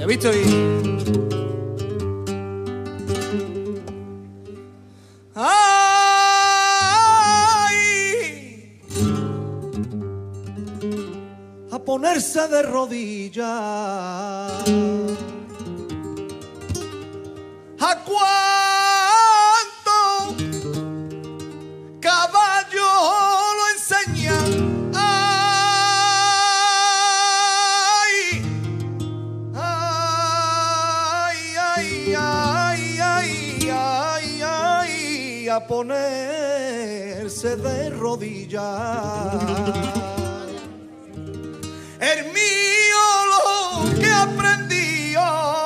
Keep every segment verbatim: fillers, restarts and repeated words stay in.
visto? Y... ¡ay! A ponerse de rodillas. ¿A cuánto caballo lo enseñan? Ay, ay, ay, ay, ay, ay, ay, a ponerse de rodillas. El mío lo que aprendió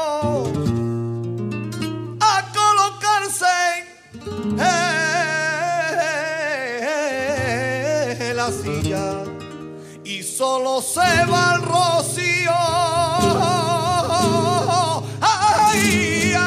a colocarse en la silla y solo se va al rocío. Ay, ay.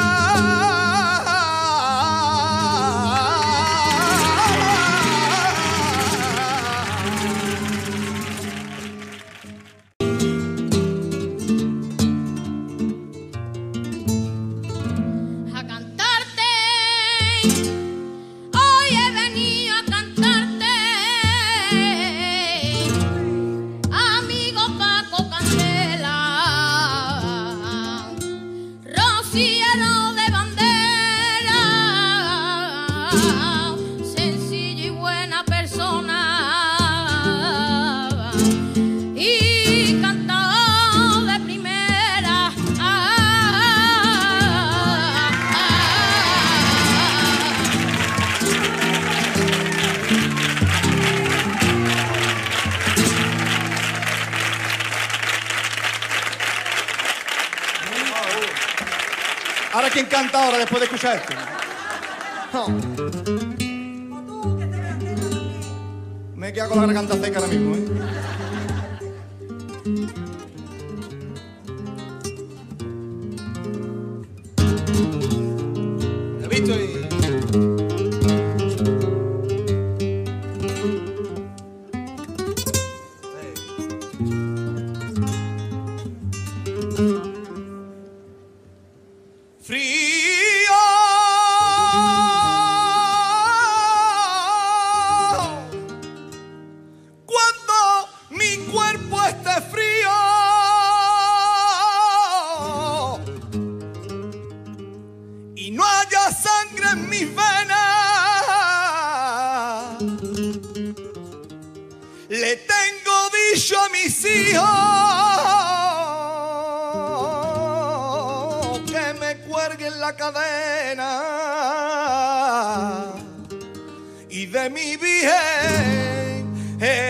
Ahora, ¿quién canta ahora después de escuchar esto? No. Me he quedado con la garganta seca ahora mismo, ¿eh? ¿Has visto? Y... frío, cuando mi cuerpo esté frío y no haya sangre en mis venas, le tengo dicho a mis hijos cuelguen la cadena y de mi virgen